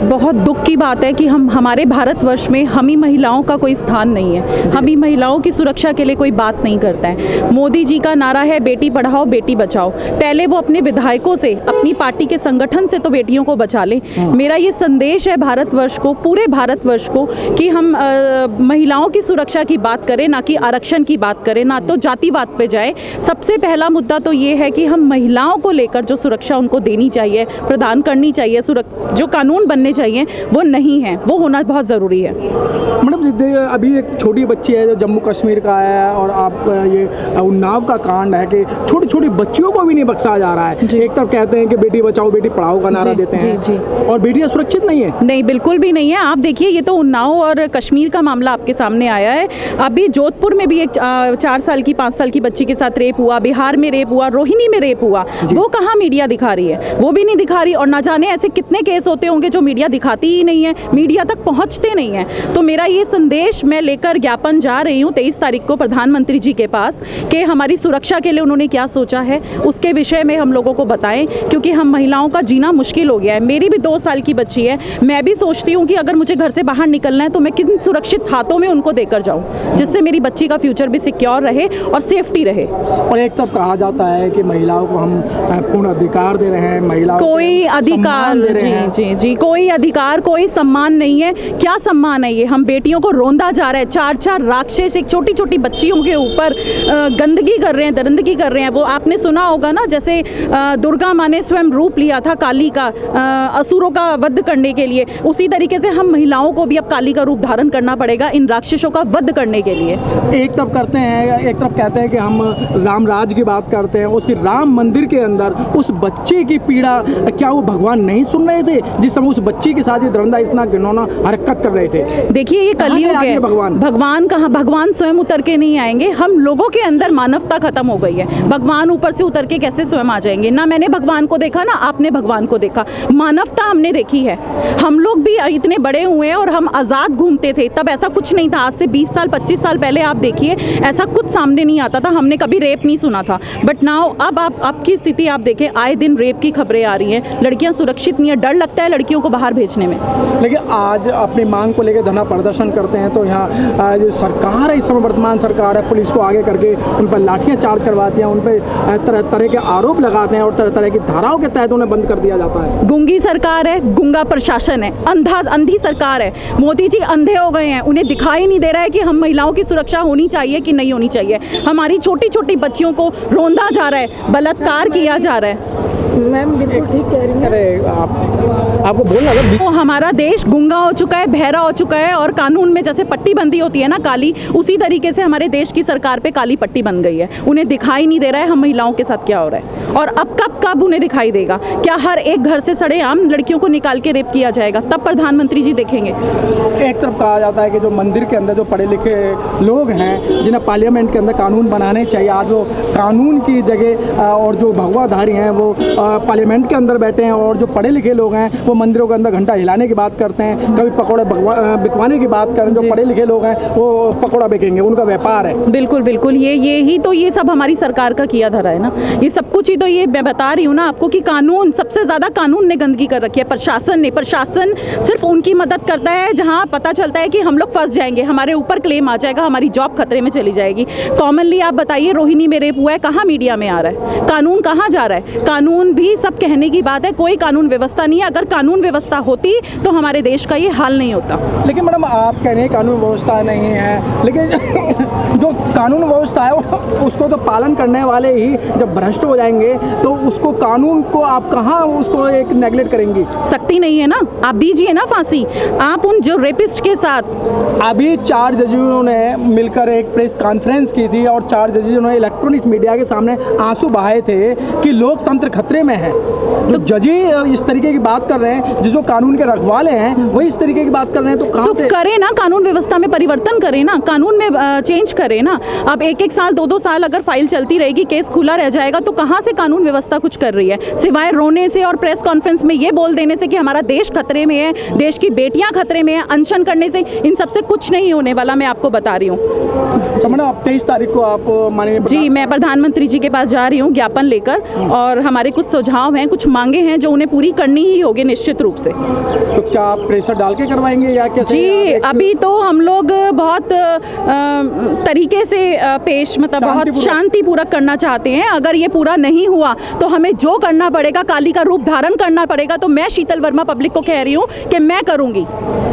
बहुत दुख की बात है कि हमारे भारतवर्ष में हम ही महिलाओं का कोई स्थान नहीं है, हम ही महिलाओं की सुरक्षा के लिए कोई बात नहीं करता है। मोदी जी का नारा है बेटी पढ़ाओ बेटी बचाओ। पहले वो अपने विधायकों से, अपनी पार्टी के संगठन से तो बेटियों को बचा ले। मेरा ये संदेश है भारतवर्ष को, पूरे भारतवर्ष को, कि हम महिलाओं की सुरक्षा की बात करें, ना कि आरक्षण की बात करें, ना तो जातिवाद पे जाए। सबसे पहला मुद्दा तो ये है कि हम महिलाओं को लेकर जो सुरक्षा उनको देनी चाहिए, प्रदान करनी चाहिए, जो कानून बनने चाहिए वो नहीं है, वो होना बहुत ज़रूरी है। मैडम अभी एक छोटी बच्ची है जो जम्मू कश्मीर का है, और आप ये उन्नाव का कांड है कि छोटी छोटी बच्चियों को भी नहीं बख्शा जा रहा है। एक तरफ कहते हैं कि बेटी बचाओ बेटी पढ़ाओ का नारा देते हैं, जी, और बेटियां सुरक्षित नहीं है। नहीं, बिल्कुल भी नहीं है। आप देखिए, ये तो उन्नाव और कश्मीर का मामला आपके सामने आया है। अभी जोधपुर में भी एक 4 साल की 5 साल की बच्ची के साथ रेप हुआ, बिहार में रेप हुआ, रोहिणी में रेप हुआ। वो कहाँ मीडिया दिखा रही है? वो भी नहीं दिखा रही। और ना जाने ऐसे कितने केस होते होंगे जो मीडिया दिखाती ही नहीं है, मीडिया तक पहुंचते नहीं है। तो मेरा ये संदेश मैं लेकर ज्ञापन जा रही हूँ 23 तारीख को प्रधानमंत्री जी के पास, कि हमारी सुरक्षा के लिए उन्होंने क्या सोचा है उसके विषय में हम लोगों को बताएं, क्योंकि हम महिलाओं का जीना मुश्किल हो गया है। मेरी भी 2 साल की बच्ची है, मैं भी सोचती हूँ कि अगर मुझे घर से बाहर निकलना है तो मैं किन सुरक्षित हाथों में उनको देकर जाऊँ, जिससे मेरी बच्ची का फ्यूचर भी सिक्योर रहे और सेफ्टी रहे। और एक तब कहा जाता है कि महिलाओं को हम पूर्ण अधिकार दे रहे हैं, महिलाओं कोई अधिकार, जी, कोई अधिकार, कोई सम्मान नहीं है। क्या सम्मान है ये? हम बेटियों को रोंदा जा रहा है। 4 राक्षस एक छोटी छोटी बच्चियों के ऊपर गंदगी कर रहे हैं, दरिंदगी कर रहे हैं। वो आपने सुना होगा ना, जैसे दुर्गा माँ ने स्वयं रूप लिया था काली का, असुरों का वध करने के लिए, उसी तरीके से हम महिलाओं को भी अब काली का रूप धारण करना पड़ेगा इन राक्षसों का वध करने के लिए। एक तरफ करते हैं, एक तरफ कहते हैं कि हम राम राज की बात करते हैं, उस राम मंदिर के अंदर उस बच्चे की पीड़ा क्या वो भगवान नहीं सुन रहे थे जिस समय उस बच्ची के साथ ये दरिंदा इतना घिनौना हरकत कर रहे थे? देखिए, ये कलयुग है। भगवान कहाँ? भगवान स्वयं उतर के नहीं आएंगे। हम लोगों के अंदर मानवता खत्म हो गई है। भगवान ऊपर से उतर के कैसे स्वयं आ जाएंगे? ना मैंने भगवान को देखा, ना आपने भगवान को देखा। मानवता हमने देखी है। हम लोग भी इतने बड़े हुए हैं और हम आज़ाद घूमते थे, तब ऐसा कुछ नहीं था। आज से 20 साल 25 साल पहले आप देखिए, ऐसा कुछ सामने नहीं आता था। हमने कभी रेप नहीं सुना था। बट नाउ अब आपकी स्थिति आप देखें, आए दिन रेप की खबरें आ रही हैं। लड़कियां सुरक्षित नहीं है, डर लगता है लड़कियों को बाहर भेजने में। लेकिन आज अपनी मांग को लेकर धरना प्रदर्शन करते हैं तो यहाँ जो सरकार है, इस समय वर्तमान सरकार है, पुलिस को आगे करके उन पर लाठियाँ चार्ज करवाती हैं, उन पर तरह तरह के आरोप लगाते हैं और तरह तरह की धाराओं के तहत उन्हें बंद कर दिया जाता है। गूंगी सरकार है, गूंगा प्रशासन है, अंधी सरकार है। मोदी जी अंधे हो गए हैं, उन्हें दिखाई नहीं दे रहा है कि हम महिलाओं की सुरक्षा होनी चाहिए कि नहीं होनी चाहिए। हमारी छोटी छोटी बच्चियों को रोंदा जा रहा है, बलात्कार किया जा रहा है। मैम बिल्कुल ठीक कह रही हैं। अरे आपको बोलना है, तो हमारा देश गूंगा हो चुका है, बहरा हो चुका है, और कानून में जैसे पट्टी बंदी होती है ना काली, उसी तरीके से हमारे देश की सरकार पे काली पट्टी बन गई है। उन्हें दिखाई नहीं दे रहा है हम महिलाओं के साथ क्या हो रहा है, और अब कब उन्हें दिखाई देगा? क्या हर एक घर से सड़ेआम लड़कियों को निकाल के रेप किया जाएगा? तब प्रधानमंत्री जी देखेंगे। एक तरफ कहा जाता है कि जो मंदिर के अंदर जो पढ़े लिखे लोग हैं, जिन्हें पार्लियामेंट के अंदर कानून बनाने चाहिए, आज वो कानून की जगह और जो भगवाधारी हैं वो पार्लियामेंट के अंदर बैठे हैं, और जो पढ़े लिखे लोग हैं वो मंदिरों के अंदर घंटा हिलाने की बात करते हैं, कभी पकौड़े बिकवाने की बात करें। जो पढ़े लिखे लोग हैं वो पकौड़ा बेचेंगे, उनका व्यापार है। बिल्कुल ये सब हमारी सरकार का किया धरा है ना। ये सब कुछ ही तो ये मैं बता रही हूँ ना आपको कि कानून, सबसे ज़्यादा कानून ने गंदगी कर रखी है, प्रशासन ने। प्रशासन सिर्फ उनकी मदद करता है जहाँ पता चलता है कि हम लोग फंस जाएंगे, हमारे ऊपर क्लेम आ जाएगा, हमारी जॉब खतरे में चली जाएगी। कॉमनली आप बताइए, रोहिणी में रेप हुआ है, कहाँ मीडिया में आ रहा है? कानून कहाँ जा रहा है? कानून भी सब कहने की बात है, कोई कानून व्यवस्था नहीं है। अगर कानून व्यवस्था होती तो हमारे देश का ये हाल नहीं होता। लेकिन मैडम आप कह रहे हैं कानून व्यवस्था नहीं है, लेकिन जो कानून व्यवस्था है उसको तो पालन करने वाले ही जब भ्रष्ट हो जाएंगे तो उसको कानून को आप कहाँ उसको एक नेगलेक्ट करेंगी? सकती नहीं है ना, आप दीजिए ना फांसी। आप उन जो रेपिस्ट के साथ अभी 4 जजों ने मिलकर एक प्रेस कॉन्फ्रेंस की थी और 4 जजों ने इलेक्ट्रॉनिक्स मीडिया के सामने आंसू बहाए थे कि लोकतंत्र खतरे में है। जो जज इस तरीके की बात कर रहे हैं, जिसको कानून के रखवाले हैं, वही इस तरीके की बात कर रहे हैं, तो कहाँ से करे ना? कानून व्यवस्था में परिवर्तन करे ना, कानून में चेंज करे ना। अब 1-1 साल 2-2 साल अगर फाइल चलती रहेगी, केस खुला रह जाएगा, तो कहाँ से कानून व्यवस्था कुछ कर रही है? सिवाय रोने से और प्रेस कॉन्फ्रेंस में ये बोल देने से कि हमारा देश खतरे में है, देश की बेटियां खतरे में है, अनशन करने से इन सबसे कुछ नहीं होने वाला। मैं आपको बता रही हूँ। तो मैडम 23 तारीख को आप माननीय जी, मैं प्रधानमंत्री जी के पास जा रही हूँ ज्ञापन लेकर, और हमारे कुछ सुझाव हैं, कुछ मांगे हैं जो उन्हें पूरी करनी ही होगी निश्चित रूप से। तो क्या आप प्रेशर डाल के करवाएंगे या कैसे? जी, अभी तो हम लोग बहुत तरीके से पेश मतलब बहुत शांतिपूर्वक करना चाहते हैं। अगर ये पूरा नहीं हुआ तो हमें जो करना पड़ेगा, काली का रूप धारण करना पड़ेगा, तो मैं शीतल वर्मा पब्लिक को कह रही हूँ कि मैं करूँगी।